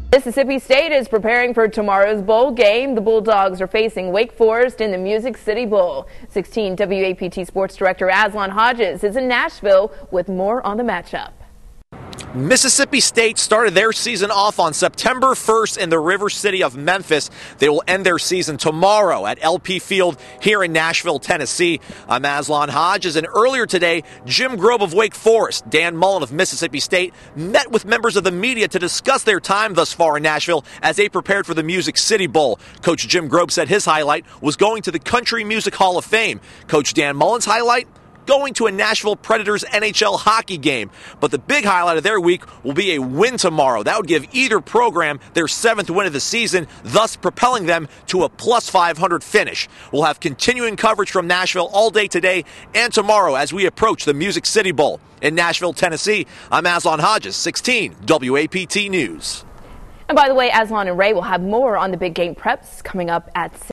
Mississippi State is preparing for tomorrow's bowl game. The Bulldogs are facing Wake Forest in the Music City Bowl. 16 WAPT Sports Director Aslan Hodges is in Nashville with more on the matchup. Mississippi State started their season off on September 1st in the River City of Memphis. They will end their season tomorrow at LP Field here in Nashville, Tennessee. I'm Aslan Hodges, and earlier today, Jim Grobe of Wake Forest, Dan Mullen of Mississippi State met with members of the media to discuss their time thus far in Nashville as they prepared for the Music City Bowl. Coach Jim Grobe said his highlight was going to the Country Music Hall of Fame. Coach Dan Mullen's highlight? Going to a Nashville Predators NHL hockey game. But the big highlight of their week will be a win tomorrow. That would give either program their 7th win of the season, thus propelling them to a plus 500 finish. We'll have continuing coverage from Nashville all day today and tomorrow as we approach the Music City Bowl. In Nashville, Tennessee, I'm Aslan Hodges, 16 WAPT News. And by the way, Aslan and Ray will have more on the big game preps coming up at 6.